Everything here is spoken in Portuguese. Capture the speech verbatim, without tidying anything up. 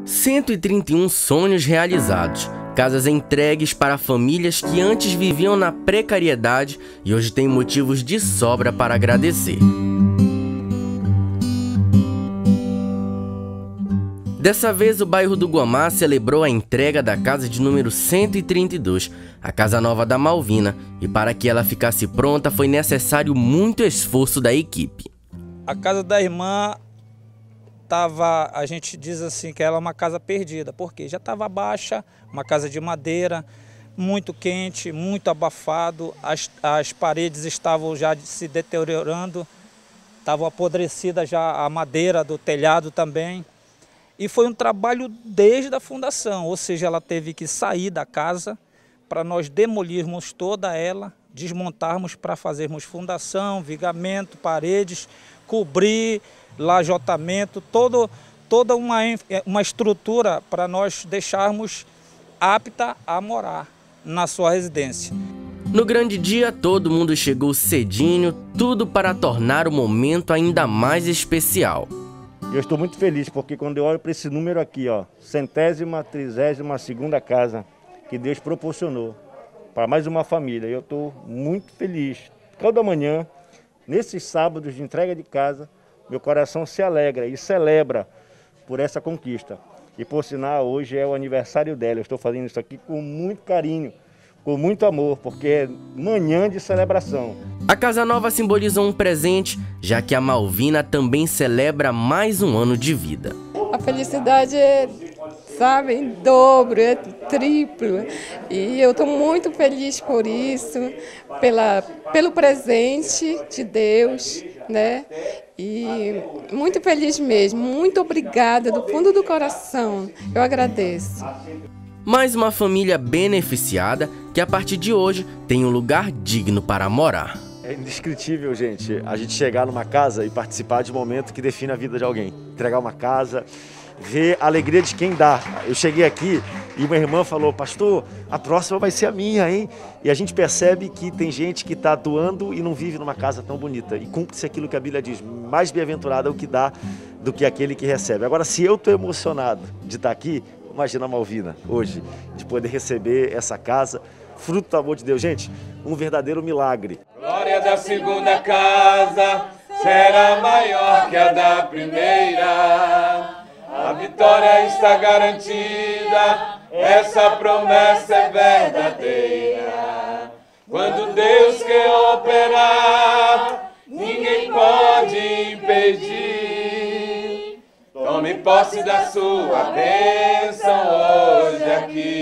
cento e trinta e um sonhos realizados, casas entregues para famílias que antes viviam na precariedade e hoje têm motivos de sobra para agradecer. Dessa vez, o bairro do Guamá celebrou a entrega da casa de número cento e trinta e dois, a Casa Nova da Malvina, e para que ela ficasse pronta foi necessário muito esforço da equipe. A casa da irmã tava, a gente diz assim que ela é uma casa perdida, porque já estava baixa, uma casa de madeira, muito quente, muito abafado, as, as paredes estavam já se deteriorando, estava apodrecida já a madeira do telhado também. E foi um trabalho desde a fundação, ou seja, ela teve que sair da casa para nós demolirmos toda ela, desmontarmos para fazermos fundação, vigamento, paredes, cobrir, lajotamento, todo, toda uma, uma estrutura para nós deixarmos apta a morar na sua residência. No grande dia, todo mundo chegou cedinho, tudo para tornar o momento ainda mais especial. Eu estou muito feliz porque quando eu olho para esse número aqui, ó, centésima, trigésima segunda casa que Deus proporcionou para mais uma família, eu estou muito feliz. Cada manhã, nesses sábados de entrega de casa, meu coração se alegra e celebra por essa conquista. E por sinal, hoje é o aniversário dela, eu estou fazendo isso aqui com muito carinho, com muito amor, porque é manhã de celebração. A Casa Nova simbolizou um presente, já que a Malvina também celebra mais um ano de vida. A felicidade é, sabe, em dobro, é triplo. E eu estou muito feliz por isso, pela, pelo presente de Deus, né? E muito feliz mesmo, muito obrigada do fundo do coração, eu agradeço. Mais uma família beneficiada que a partir de hoje tem um lugar digno para morar. É indescritível, gente, a gente chegar numa casa e participar de um momento que define a vida de alguém. Entregar uma casa, ver a alegria de quem dá. Eu cheguei aqui e uma irmã falou, pastor, a próxima vai ser a minha, hein? E a gente percebe que tem gente que está doando e não vive numa casa tão bonita. E cumpre-se aquilo que a Bíblia diz, mais bem-aventurado é o que dá do que aquele que recebe. Agora, se eu estou emocionado de estar aqui, imagina a Malvina hoje, de poder receber essa casa, fruto do amor de Deus. Gente, um verdadeiro milagre. Glória da segunda casa será maior que a da primeira. A vitória está garantida, essa promessa é verdadeira. Quando Deus quer operar, ninguém pode impedir. Tome posse da sua bênção hoje aqui.